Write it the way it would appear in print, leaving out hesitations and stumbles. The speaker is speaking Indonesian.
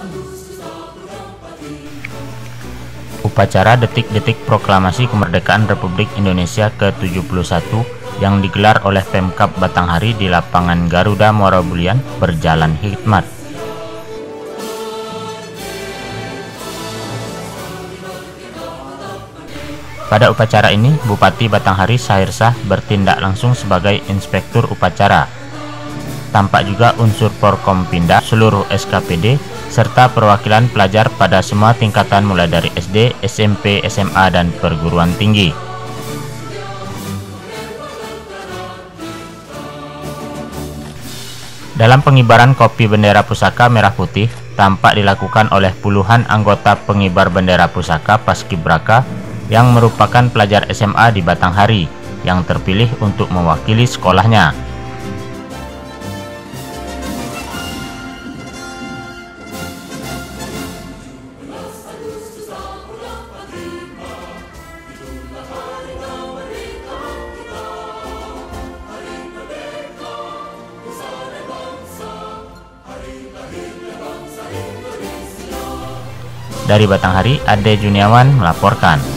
Upacara detik-detik proklamasi kemerdekaan Republik Indonesia ke-71 yang digelar oleh Pemkab Batanghari di lapangan Garuda Muara Bulyan berjalan hikmat. Pada upacara ini, Bupati Batanghari Sahirsah bertindak langsung sebagai inspektur upacara. Tampak juga unsur Porkompinda, seluruh SKPD, serta perwakilan pelajar pada semua tingkatan mulai dari SD, SMP, SMA, dan perguruan tinggi. Dalam pengibaran kopi bendera pusaka merah putih, tampak dilakukan oleh puluhan anggota pengibar bendera pusaka Paskibraka yang merupakan pelajar SMA di Batanghari yang terpilih untuk mewakili sekolahnya. Dari Batanghari, Ade Juniawan melaporkan.